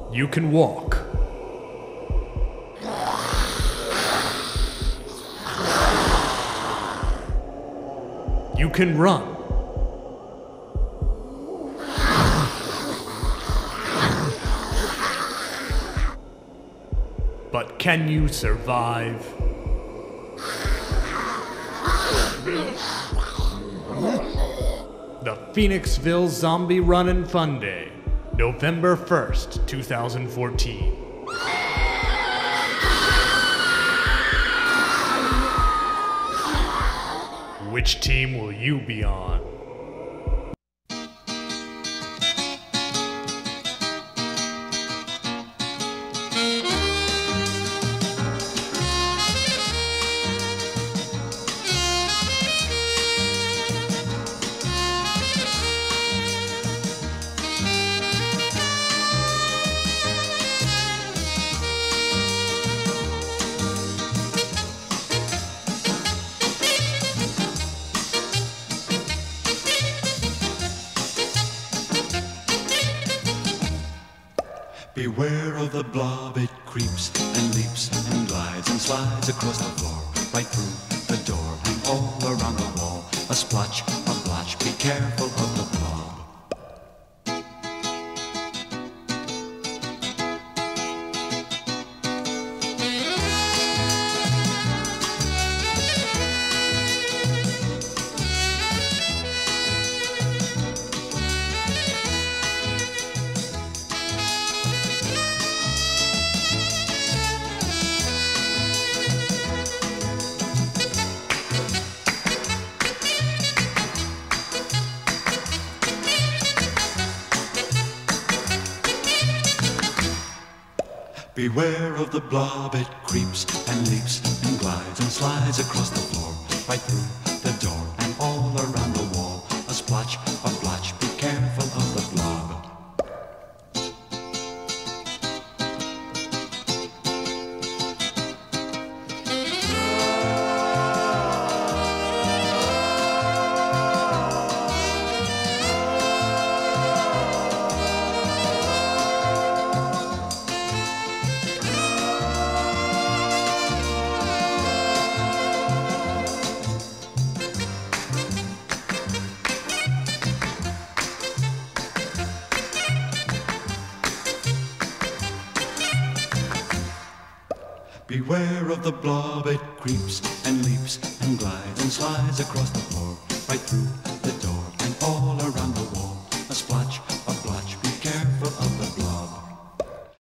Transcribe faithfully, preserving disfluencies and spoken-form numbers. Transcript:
You can walk. You can run. But can you survive? The Phoenixville Zombie Run and Fun Day, November first, two thousand fourteen. Which team will you be on? Beware of the blob, it creeps and leaps and glides and slides across the floor, right through the door and all around the wall. A splotch, a blotch, be careful of the blob. Beware of the blob, it creeps and leaps and glides and slides across the floor, right through the door and all around the wall. A splotch, a blotch, be careful of the blob. Beware of the blob, it creeps and leaps and glides and slides across the floor, right through